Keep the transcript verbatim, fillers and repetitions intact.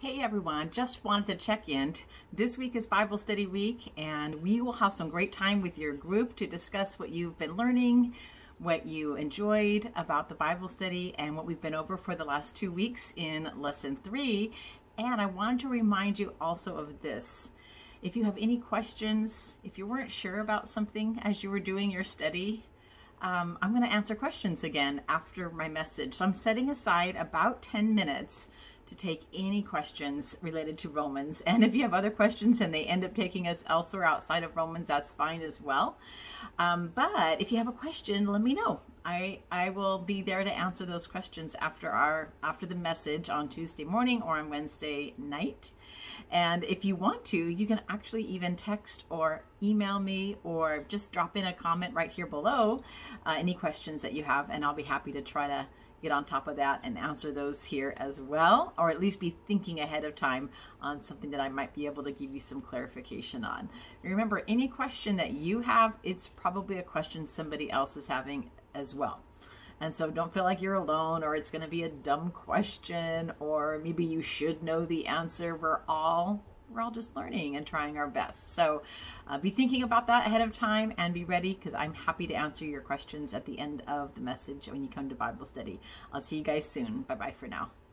Hey everyone, just wanted to check in. This week is Bible Study Week, and we will have some great time with your group to discuss what you've been learning, what you enjoyed about the Bible study, and what we've been over for the last two weeks in Lesson three. And I wanted to remind you also of this. If you have any questions, if you weren't sure about something as you were doing your study, um, I'm going to answer questions again after my message. So I'm setting aside about ten minutes to take any questions related to Romans. And if you have other questions and they end up taking us elsewhere outside of Romans, that's fine as well. Um, but if you have a question, let me know. I, I will be there to answer those questions after our after the message on Tuesday morning or on Wednesday night. And if you want to, you can actually even text or email me or just drop in a comment right here below, uh, any questions that you have, and I'll be happy to try to get on top of that and answer those here as well, or at least be thinking ahead of time on something that I might be able to give you some clarification on. Remember, any question that you have, it's probably a question somebody else is having as well. And so don't feel like you're alone, or it's going to be a dumb question, or maybe you should know the answer. We're all we're all just learning and trying our best. So uh, be thinking about that ahead of time and be ready, because I'm happy to answer your questions at the end of the message when you come to Bible study. I'll see you guys soon. Bye-bye for now.